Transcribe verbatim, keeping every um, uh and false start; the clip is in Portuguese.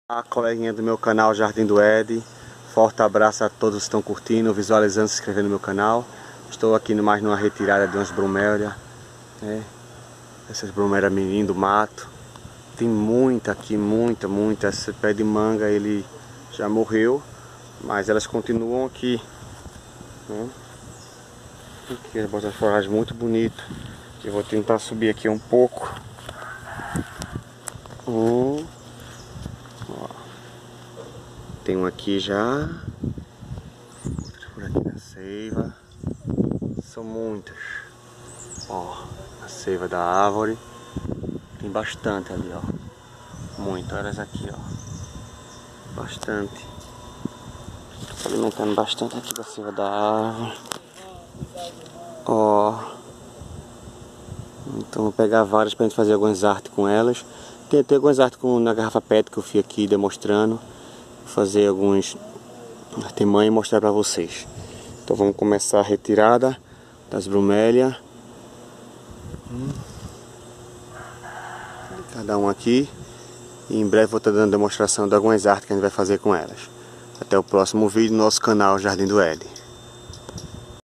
A coleguinha do meu canal Jardim do Ed, forte abraço a todos que estão curtindo, visualizando, se inscrevendo no meu canal. Estou aqui mais numa retirada de umas bromélias, né? Essas bromélias menino do mato. Tem muita aqui, muita, muita. Esse pé de manga ele já morreu, mas elas continuam aqui, né? Aqui as botas florais muito bonitas. Eu vou tentar subir aqui um pouco. Um. Tem um aqui já, outras por aqui na seiva, são muitas. Ó, a seiva da árvore, tem bastante ali, ó, muito, olha essa aqui, ó, bastante. Tô alimentando bastante aqui da seiva da árvore. Ó, então vou pegar várias pra gente fazer algumas artes com elas. Tem até algumas artes com, na garrafa pet que eu fui aqui demonstrando. Vou fazer alguns artimanhas e mostrar pra vocês. Então vamos começar a retirada das bromélias. Hum. Cada um aqui. E em breve vou estar dando demonstração de algumas artes que a gente vai fazer com elas. Até o próximo vídeo no nosso canal Jardim do Ed.